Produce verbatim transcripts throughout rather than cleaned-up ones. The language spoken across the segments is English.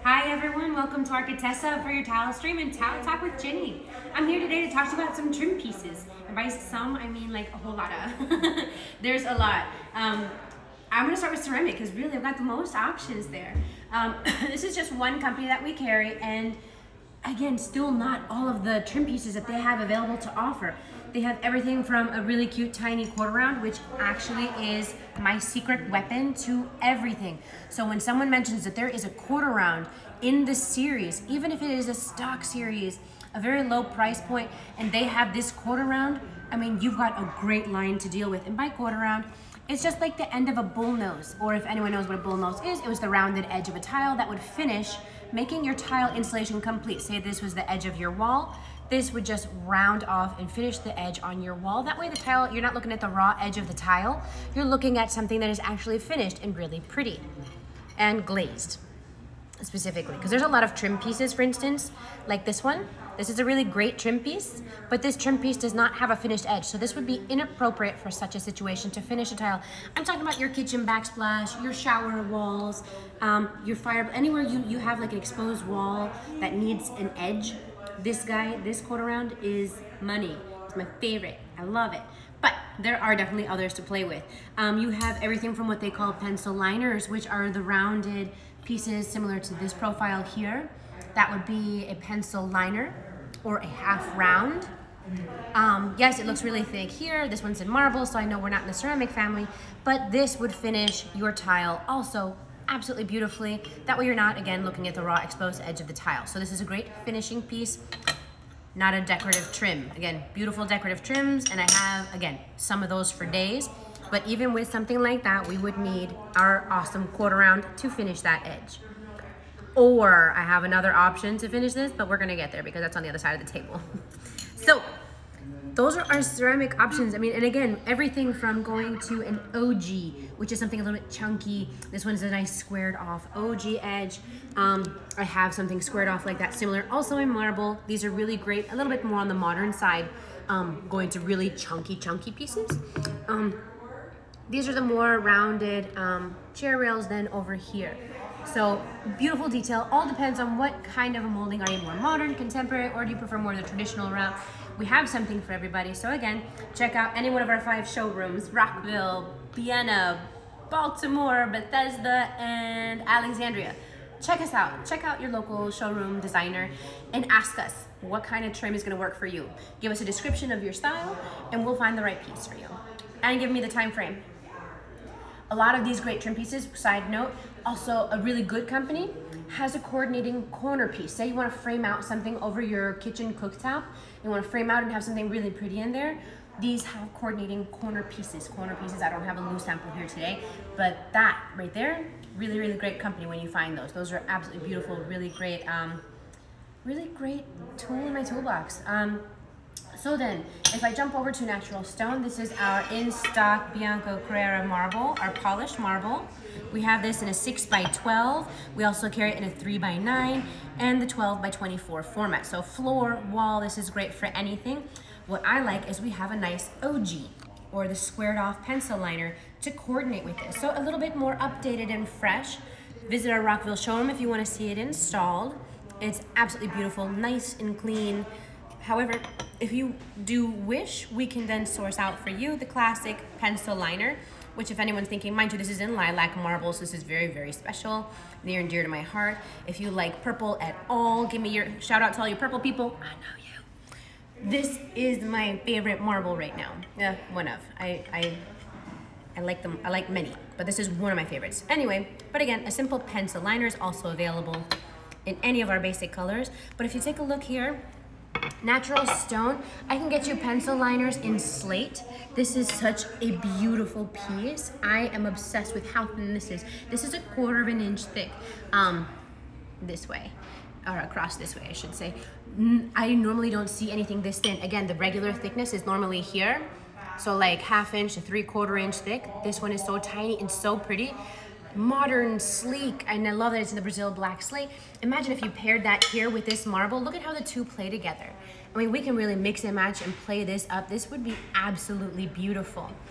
Hi everyone, welcome to Architessa for your tile stream and Tile Talk with Jenny. I'm here today to talk to you about some trim pieces. And by some, I mean like a whole lot of. There's a lot. Um, I'm gonna start with ceramic because really I've got the most options there. Um, this is just one company that we carry, and again, still not all of the trim pieces that they have available to offer. They have everything from a really cute tiny quarter round, which actually is my secret weapon to everything. So when someone mentions that there is a quarter round in this series, even if it is a stock series, a very low price point, and they have this quarter round, I mean, you've got a great line to deal with. And by quarter round, it's just like the end of a bull nose, or if anyone knows what a bull nose is, it was the rounded edge of a tile that would finish making your tile installation complete. Say this was the edge of your wall, this would just round off and finish the edge on your wall. That way the tile, you're not looking at the raw edge of the tile, you're looking at something that is actually finished and really pretty and glazed specifically. Because there's a lot of trim pieces, for instance, like this one. This is a really great trim piece, but this trim piece does not have a finished edge. So this would be inappropriate for such a situation to finish a tile. I'm talking about your kitchen backsplash, your shower walls, um, your fire, anywhere you, you have like an exposed wall that needs an edge. This guy, this quarter round is money. It's my favorite, I love it. But there are definitely others to play with. Um, you have everything from what they call pencil liners, which are the rounded pieces similar to this profile here. That would be a pencil liner or a half round. Um, yes, it looks really thick here. This one's in marble, so I know we're not in the ceramic family, but this would finish your tile also absolutely beautifully. That way you're not, again, looking at the raw exposed edge of the tile. So this is a great finishing piece, not a decorative trim. Again, beautiful decorative trims, and I have, again, some of those for days. But even with something like that, we would need our awesome quarter round to finish that edge. Or I have another option to finish this, but we're gonna get there because that's on the other side of the table. So those are our ceramic options. I mean, and again, everything from going to an O G, which is something a little bit chunky. This one's a nice squared off O G edge. Um, I have something squared off like that, similar, also in marble. These are really great, a little bit more on the modern side, um, going to really chunky, chunky pieces. Um, these are the more rounded um, chair rails than over here. So beautiful detail, all depends on what kind of a molding. Are you more modern, contemporary, or do you prefer more the traditional route? We have something for everybody. So again, check out any one of our five showrooms, Rockville, Vienna, Baltimore, Bethesda, and Alexandria. Check us out. Check out your local showroom designer and ask us what kind of trim is gonna work for you. Give us a description of your style and we'll find the right piece for you. And give me the time frame. A lot of these great trim pieces, side note, also a really good company has a coordinating corner piece. Say you want to frame out something over your kitchen cooktop, you want to frame out and have something really pretty in there. These have coordinating corner pieces. Corner pieces, I don't have a loose sample here today, but that right there, really, really great company when you find those. Those are absolutely beautiful, really great, um, really great tool in my toolbox. Um, So then, if I jump over to natural stone, this is our in-stock Bianco Carrera marble, our polished marble. We have this in a six by twelve. We also carry it in a three by nine and the twelve by twenty-four format. So floor, wall, this is great for anything. What I like is we have a nice O G, or the squared off pencil liner, to coordinate with this. So a little bit more updated and fresh. Visit our Rockville showroom if you want to see it installed. It's absolutely beautiful, nice and clean. However, if you do wish, we can then source out for you the classic pencil liner, which if anyone's thinking, mind you, this is in lilac marble, so this is very, very special, near and dear to my heart. If you like purple at all, give me your shout out to all you purple people. I know you. This is my favorite marble right now. Yeah, one of. I, I, I like them, I like many, but this is one of my favorites. Anyway, but again, a simple pencil liner is also available in any of our basic colors. But if you take a look here, natural stone, I can get you pencil liners in slate. This is such a beautiful piece. I am obsessed with how thin this is. This is a quarter of an inch thick, um, this way, or across this way, I should say. I normally don't see anything this thin. Again, the regular thickness is normally here, so like half inch to three quarter inch thick. This one is so tiny and so pretty. Modern, sleek, and I love that it's in the Brazil black slate. Imagine if you paired that here with this marble. Look at how the two play together. I mean, we can really mix and match and play this up. This would be absolutely beautiful.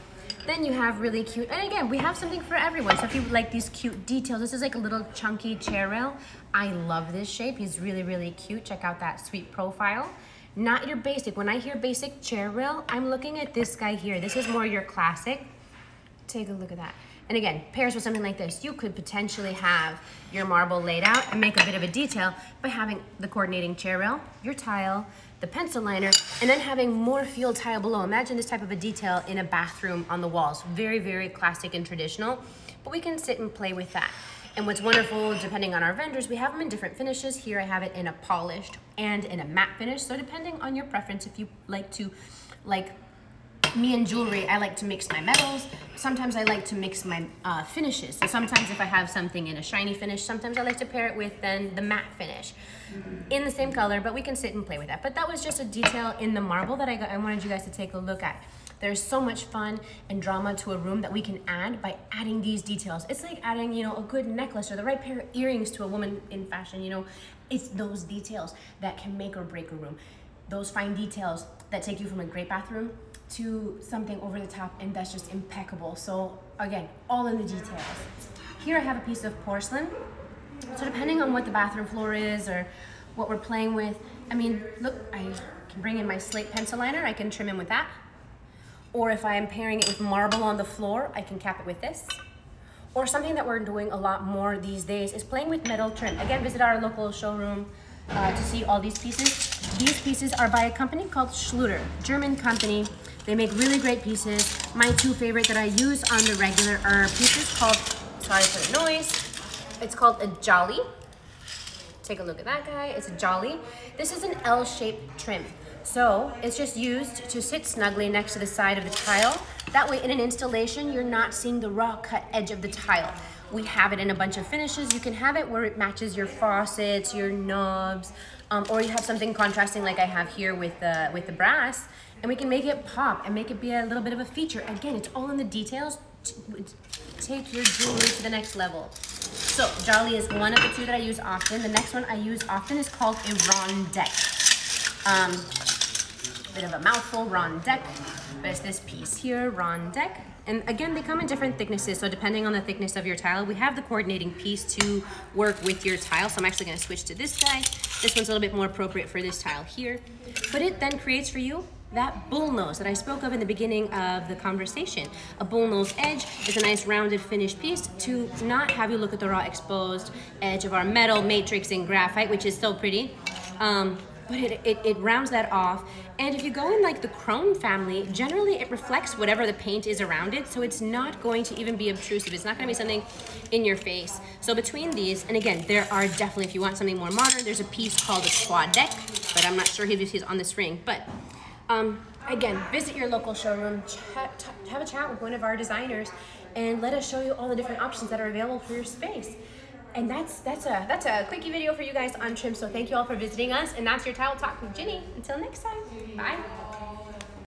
Then you have really cute, and again, we have something for everyone. So if you like these cute details, this is like a little chunky chair rail. I love this shape. He's really, really cute. Check out that sweet profile. Not your basic. When I hear basic chair rail, I'm looking at this guy here. This is more your classic. Take a look at that. And again, pairs with something like this, you could potentially have your marble laid out and make a bit of a detail by having the coordinating chair rail, your tile, the pencil liner, and then having more field tile below. Imagine this type of a detail in a bathroom on the walls. Very, very classic and traditional, but we can sit and play with that. And what's wonderful, depending on our vendors, we have them in different finishes. Here I have it in a polished and in a matte finish. So depending on your preference, if you like to, like me in jewelry, I like to mix my metals. Sometimes I like to mix my uh, finishes. So sometimes if I have something in a shiny finish, sometimes I like to pair it with then the matte finish mm-hmm. in the same color, but we can sit and play with that. But that was just a detail in the marble that I, got, I wanted you guys to take a look at. There's so much fun and drama to a room that we can add by adding these details. It's like adding, you know, a good necklace or the right pair of earrings to a woman in fashion, you know. It's those details that can make or break a room. Those fine details that take you from a great bathroom to something over the top, and that's just impeccable. So again, all in the details. Here I have a piece of porcelain. So depending on what the bathroom floor is or what we're playing with, I mean, look, I can bring in my slate pencil liner, I can trim in with that. Or if I am pairing it with marble on the floor, I can cap it with this. Or something that we're doing a lot more these days is playing with metal trim. Again, visit our local showroom uh, to see all these pieces. These pieces are by a company called Schluter, German company. They make really great pieces. My two favorite that I use on the regular are pieces called, sorry for the noise, it's called a Jolly. Take a look at that guy, it's a Jolly. This is an L-shaped trim. So it's just used to sit snugly next to the side of the tile. That way in an installation, you're not seeing the raw cut edge of the tile. We have it in a bunch of finishes. You can have it where it matches your faucets, your knobs, um, or you have something contrasting like I have here with the, with the brass, and we can make it pop and make it be a little bit of a feature. Again, it's all in the details. Take your jewelry to the next level. So Jolly is one of the two that I use often. The next one I use often is called a Rondeck. Um, bit of a mouthful, Rondeck, but it's this piece here, Rondeck. And again, they come in different thicknesses, so depending on the thickness of your tile, we have the coordinating piece to work with your tile. So I'm actually gonna switch to this guy. This one's a little bit more appropriate for this tile here. But it then creates for you that bullnose that I spoke of in the beginning of the conversation. A bullnose edge is a nice rounded finished piece to not have you look at the raw exposed edge of our metal, matrix, and graphite, which is so pretty. Um, but it, it, it rounds that off. And if you go in like the chrome family, generally it reflects whatever the paint is around it, so it's not going to even be obtrusive. It's not gonna be something in your face. So between these, and again, there are definitely, if you want something more modern, there's a piece called a quad deck, but I'm not sure if he's on this ring. But um, again, visit your local showroom, chat, have a chat with one of our designers, and let us show you all the different options that are available for your space. And that's that's a that's a quickie video for you guys on trim. So thank you all for visiting us, and that's your Tile Talk with Ginny. Until next time, bye.